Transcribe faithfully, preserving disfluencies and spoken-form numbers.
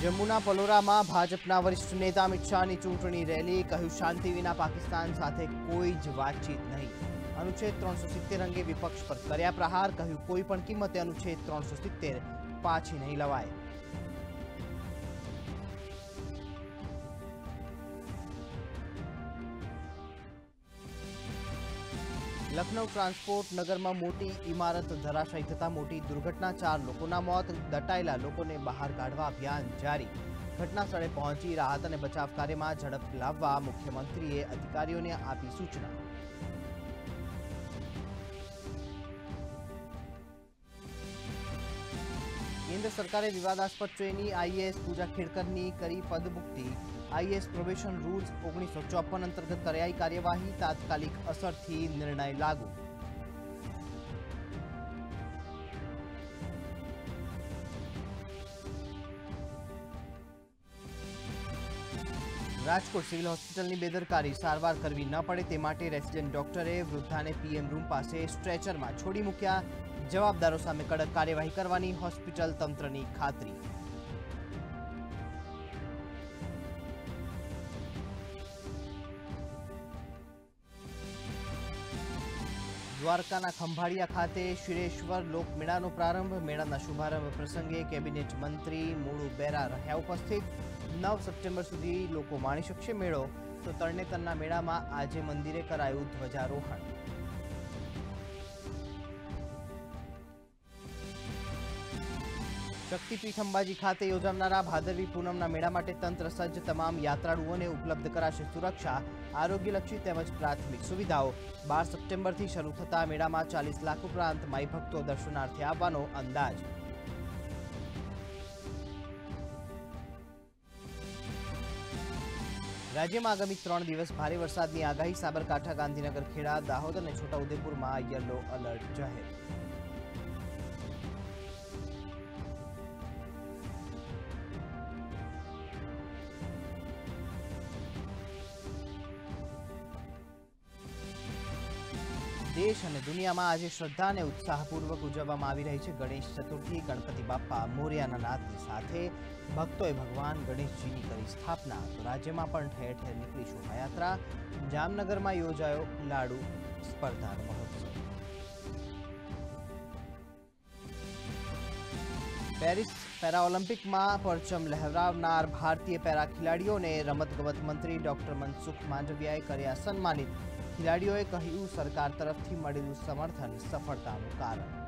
જમ્મુના પલોરામાં ભાજપના વરિષ્ઠ નેતા અમિત શાહની ચૂંટણી રેલી, કહ્યું શાંતિ વિના પાકિસ્તાન સાથે કોઈ જ વાતચીત નહીં। અનુચ્છેદ ત્રણસો સિત્તેર અંગે વિપક્ષ પર કર્યા પ્રહાર, કહ્યું કોઈ પણ કિંમતે અનુચ્છેદ ત્રણસો સિત્તેર પાછી નહીં લવાય। લખનઉ ટ્રાન્સપોર્ટ નગરમાં મોટી ઇમારત ધરાશાયી થતા મોટી દુર્ઘટના, ચાર લોકોના મોત, દટાયેલા લોકોને બહાર કાઢવા અભિયાન જારી। ઘટના સ્થળે પહોંચી રાહત અને બચાવ કાર્યમાં ઝડપ લાવવા મુખ્યમંત્રીએ અધિકારીઓને આપી સૂચના। केंद्र सरकारे विवादास्पद ट्रेनी आईएएस पूजा खेड़करनी करी पदमुक्ति। आईएएस प्रोबेशन रूल्स ओगनीस सौ चौपन अंतर्गत कराई कार्यवाही, तात्कालिक असर थी निर्णय लागू। राजकोट सिविल होस्पिटल बेदरकारी, सारवार करवी न पड़े ते माटे रेसिडेंट डॉक्टरे वृद्धा ने पीएम रूम पास स्ट्रेचर में छोड़ी मूक्या। जवाबदारों सामे कड़क कार्यवाही करवानी होस्पिटल तंत्रनी खातरी। द्वारकाना खंभाळिया खाते शिरेश्वर लोकमेळानो प्रारंभ। मेळाना शुभारंभ प्रसंगे केबिनेट मंत्री मूळू बेरा रह्या उपस्थित। नौ सप्टेम्बर सुधी लोको माणी शकशे मेळो। तो तरणेतરના મેળામાં આજે મંદિરે કરાયું ધ્વજારોહણ। शक्तिपीठ अंबाजी खाते योजानारा भादरवी पूनमना मेळा माटे तंत्र सज्ज, तमाम यात्राळुओने उपलब्ध कराशे सुरक्षा, आरोग्यलक्षी तेमज प्राथमिक सुविधाओं। बार सप्टेम्बर थी शरू थता मेळामां चालीस लाख उपरांत माई भक्तो दर्शनार्थे आववानो अंदाज। राज्य में आगामी त्रण दिवस भारे वरसादनी आगाही। साबरकांठा, गांधीनगर, खेड़ा, दाहोद और छोटाउदेपुर में येलो अलर्ट जाहिर। देश और दुनिया में आज श्रद्धा और उत्साहपूर्वक उजववामां आवी रही है गणेश चतुर्थी। गणपति बाप्पा मोरयाना नादनी साथे भक्तोए भगवान गणेशजी की करी स्थापना। तो राज्य में पण ठेर ठेर निकली शोभायात्रा। जामनगर में योजायो लाडू स्पर्धा महोत्सव। पेरिस पेराओलंपिक में परचम लहरावनार भारतीय पेरा खिलाड़ीओं ने रमतगमत मंत्री डॉक्टर मनसुख मांडवियाए कर्या सन्मानित। खिलाड़ीओए कह्यु सरकार तरफथी मळेलुं समर्थन सफलतानुं कारण।